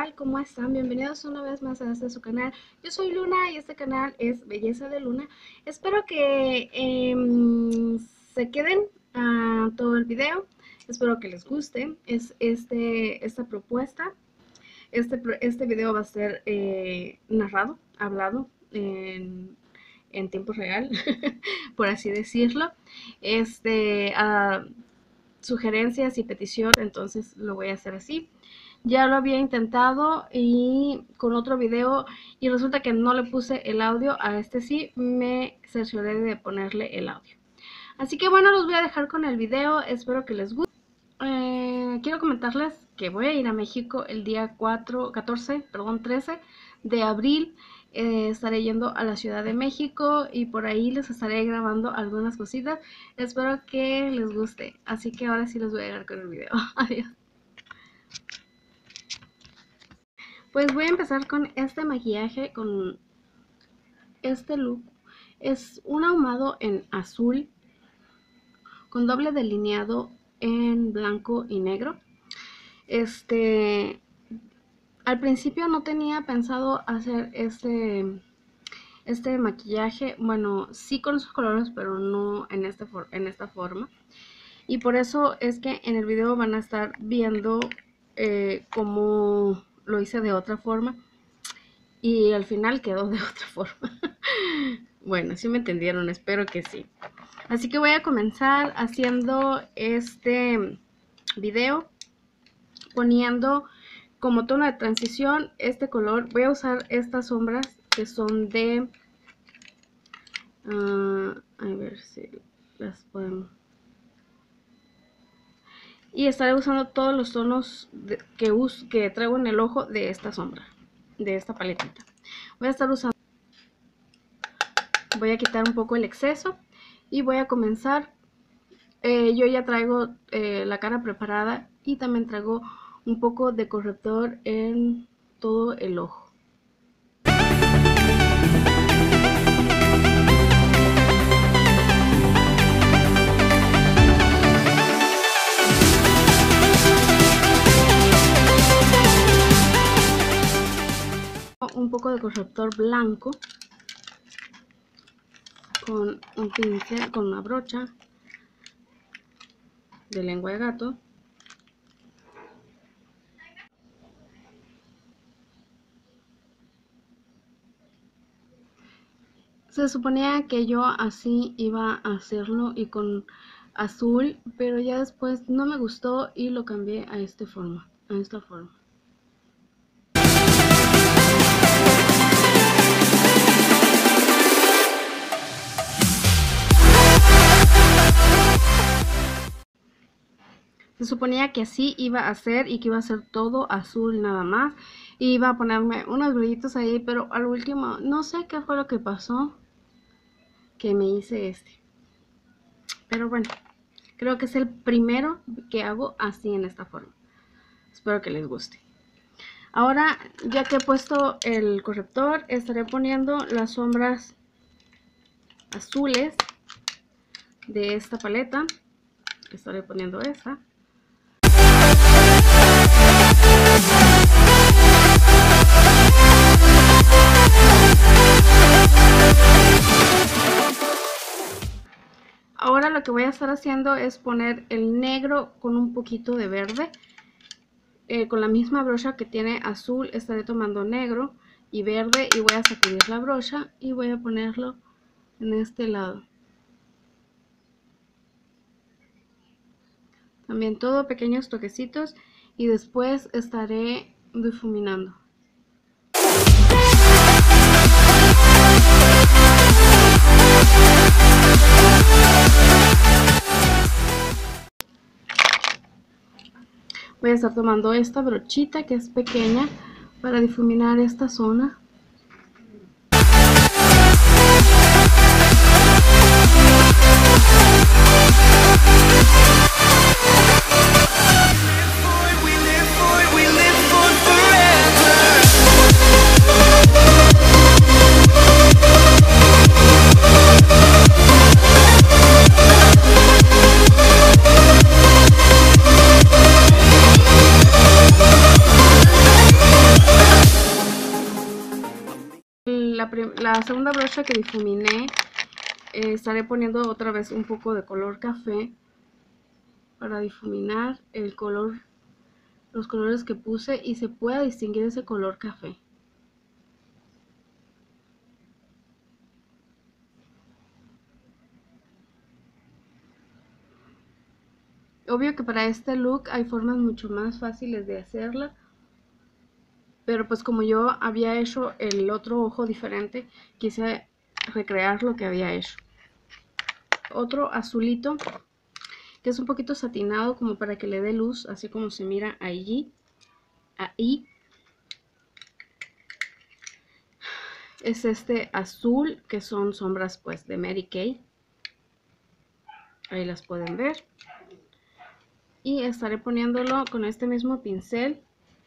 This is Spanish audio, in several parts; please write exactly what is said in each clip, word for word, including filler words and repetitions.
tal? ¿Cómo están? Bienvenidos una vez más a este su canal. Yo soy Luna y este canal es Belleza de Luna. Espero que eh, se queden a todo el video. Espero que les guste. Es este esta propuesta. Este, este video va a ser eh, narrado, hablado en, en tiempo real, por así decirlo. Este, uh, sugerencias y petición, entonces lo voy a hacer así. Ya lo había intentado y con otro video y resulta que no le puse el audio. A este sí me cercioré de ponerle el audio. Así que bueno, los voy a dejar con el video. Espero que les guste. Eh, quiero comentarles que voy a ir a México el día cuatro, catorce, perdón, trece de abril. Eh, estaré yendo a la Ciudad de México y por ahí les estaré grabando algunas cositas. Espero que les guste. Así que ahora sí los voy a dejar con el video. Adiós. Pues voy a empezar con este maquillaje, con este look. Es un ahumado en azul con doble delineado en blanco y negro. Este, al principio no tenía pensado hacer este, este maquillaje. Bueno, sí con esos colores, pero no en, este for en esta forma. Y por eso es que en el video van a estar viendo eh, cómo lo hice de otra forma y al final quedó de otra forma. Bueno, sí me entendieron, espero que sí. Así que voy a comenzar haciendo este video poniendo como tono de transición este color. Voy a usar estas sombras que son de uh, a ver si las podemos. Y estaré usando todos los tonos de, que, uso, que traigo en el ojo de esta sombra, de esta paletita. Voy a estar usando, voy a quitar un poco el exceso y voy a comenzar. Eh, yo ya traigo eh, la cara preparada y también traigo un poco de corrector en todo el ojo. Un poco de corrector blanco con un pincel, con una brocha de lengua de gato. Se suponía que yo así iba a hacerlo y con azul, pero ya después no me gustó y lo cambié a esta forma, a esta forma. Se suponía que así iba a ser y que iba a ser todo azul nada más. Y iba a ponerme unos brillitos ahí, pero al último no sé qué fue lo que pasó, que me hice este. Pero bueno, creo que es el primero que hago así en esta forma. Espero que les guste. Ahora, ya que he puesto el corrector, estaré poniendo las sombras azules de esta paleta. Estaré poniendo esa. Ahora lo que voy a estar haciendo es poner el negro con un poquito de verde. Eh, con la misma brocha que tiene azul estaré tomando negro y verde y voy a sacudir la brocha y voy a ponerlo en este lado. También todo pequeños toquecitos y después estaré difuminando. Voy a estar tomando esta brochita que es pequeña para difuminar esta zona. la segunda brocha que difuminé, eh, estaré poniendo otra vez un poco de color café para difuminar el color, los colores que puse, y se pueda distinguir ese color café. Obvio que para este look hay formas mucho más fáciles de hacerla, pero pues como yo había hecho el otro ojo diferente, quise recrear lo que había hecho. Otro azulito que es un poquito satinado, como para que le dé luz, así como se mira allí, ahí. Es este azul, que son sombras pues de Mary Kay. Ahí las pueden ver. Y estaré poniéndolo con este mismo pincel.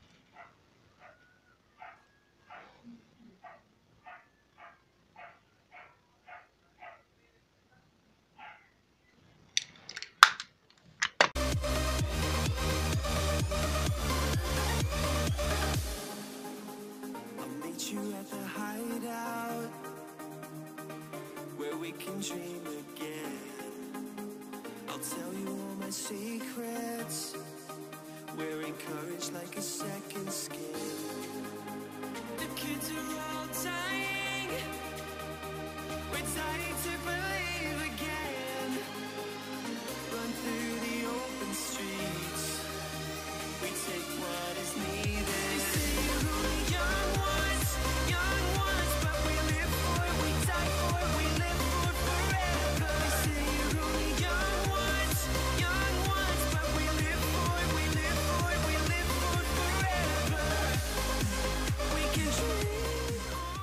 Secrets, wearing courage like a second skin. The kids are all dying, we're dying to believe again. Run through the open streets, we take what is needed. They say we're only young ones, young ones, but we live for it, we die for it, we live for it forever. They say we're only young ones, young ones, but we live for it, we live for it, we live for it forever. We can dream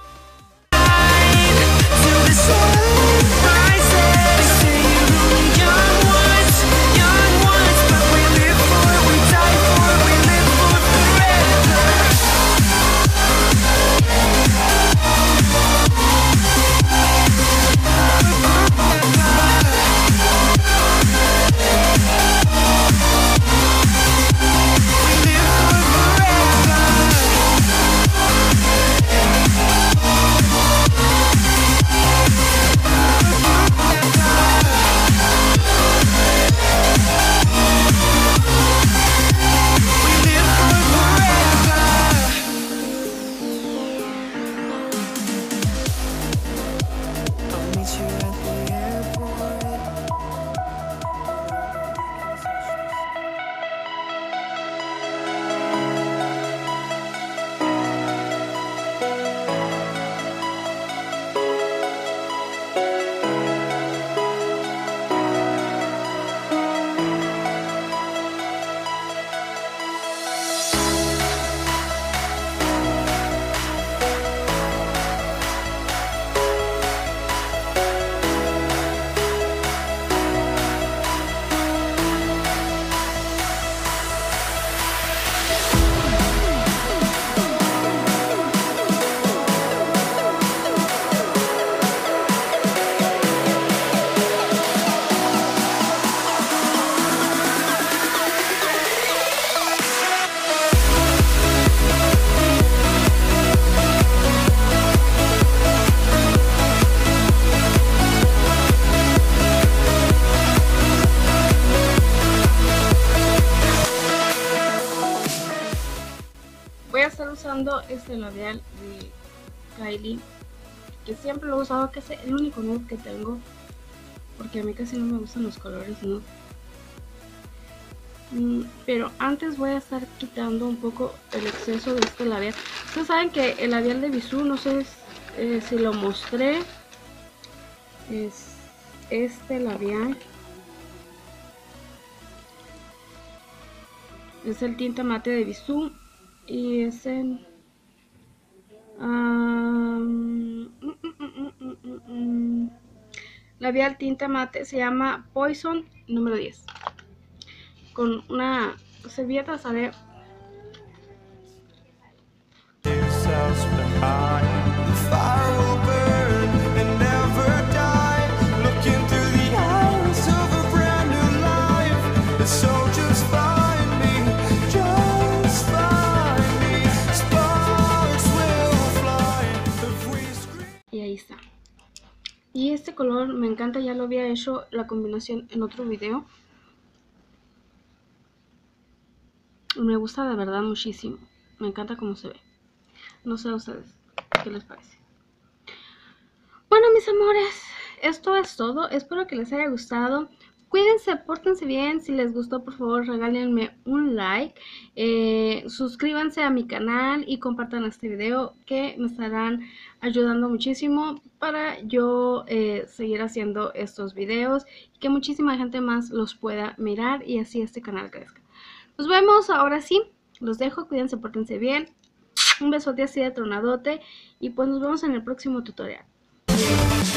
till the sun rises. They say we're only young ones, young ones, but we live for it, we die for it, we live for it forever. Voy a estar usando este labial de Kylie, que siempre lo he usado, que es el único nude que tengo, porque a mí casi no me gustan los colores nude. Mm, pero antes voy a estar quitando un poco el exceso de este labial. Ustedes saben que el labial de Bisú, no sé eh, si lo mostré, es este labial. Es el tinte mate de Bisú. Y es en um, mm, mm, mm, mm, mm, labial tinta mate, se llama Poison número diez. Con una servilleta sale. Y ahí Y este color me encanta, ya lo había hecho la combinación en otro video. Me gusta de verdad muchísimo. Me encanta cómo se ve. No sé a ustedes qué les parece. Bueno, mis amores, esto es todo. Espero que les haya gustado. Cuídense, pórtense bien. Si les gustó, por favor, regálenme un like. Eh, suscríbanse a mi canal y compartan este video, que me estarán ayudando muchísimo para yo eh, seguir haciendo estos videos y que muchísima gente más los pueda mirar y así este canal crezca. Nos vemos, ahora sí. Los dejo. Cuídense, pórtense bien. Un besote así de tronadote y pues nos vemos en el próximo tutorial.